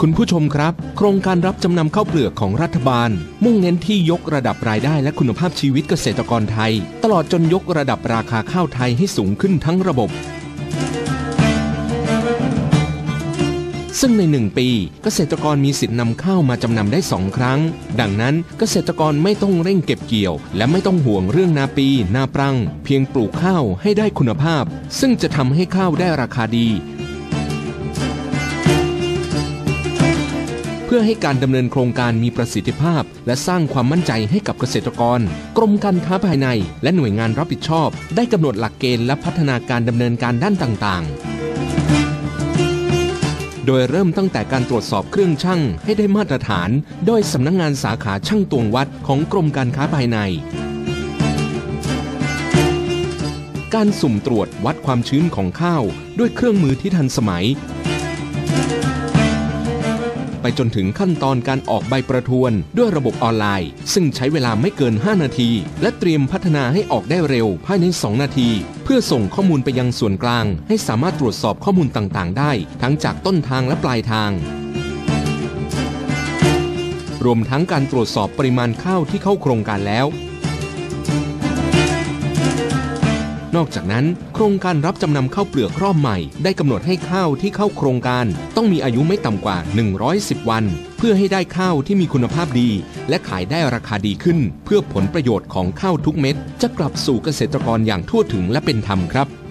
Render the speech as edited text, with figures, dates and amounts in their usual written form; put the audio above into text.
คุณผู้ชมครับโครงการรับจำนำข้าวเปลือกของรัฐบาลมุ่งเน้นที่ยกระดับรายได้และคุณภาพชีวิตเกษตรกรไทยตลอดจนยกระดับราคาข้าวไทยให้สูงขึ้นทั้งระบบซึ่งใน1 ปีเกษตรกรมีสิทธิ์นำข้าวมาจำนำได้2 ครั้งดังนั้นเกษตรกรไม่ต้องเร่งเก็บเกี่ยวและไม่ต้องห่วงเรื่องนาปีนาปรังเพียงปลูกข้าวให้ได้คุณภาพซึ่งจะทำให้ข้าวได้ราคาดีเพื่อให้การดำเนินโครงการมีประสิทธิภาพและสร้างความมั่นใจให้กับเกษตรกรกรมการค้าภายในและหน่วยงานรับผิดชอบได้กำหนดหลักเกณฑ์และพัฒนาการดำเนินการด้านต่างๆโดยเริ่มตั้งแต่การตรวจสอบเครื่องชั่งให้ได้มาตรฐานโดยสำนักงานสาขาชั่งตวงวัดของกรมการค้าภายในการสุ่มตรวจวัดความชื้นของข้าวด้วยเครื่องมือที่ทันสมัยไปจนถึงขั้นตอนการออกใบประทวนด้วยระบบออนไลน์ซึ่งใช้เวลาไม่เกิน5 นาทีและเตรียมพัฒนาให้ออกได้เร็วภายใน2 นาทีเพื่อส่งข้อมูลไปยังส่วนกลางให้สามารถตรวจสอบข้อมูลต่างๆได้ทั้งจากต้นทางและปลายทางรวมทั้งการตรวจสอบปริมาณข้าวที่เข้าโครงการแล้วนอกจากนั้นโครงการรับจำนำข้าวเปลือกรอบใหม่ได้กำหนดให้ข้าวที่เข้าโครงการต้องมีอายุไม่ต่ำกว่า110 วันเพื่อให้ได้ข้าวที่มีคุณภาพดีและขายได้ราคาดีขึ้นเพื่อผลประโยชน์ของข้าวทุกเม็ดจะกลับสู่เกษตรกรอย่างทั่วถึงและเป็นธรรมครับ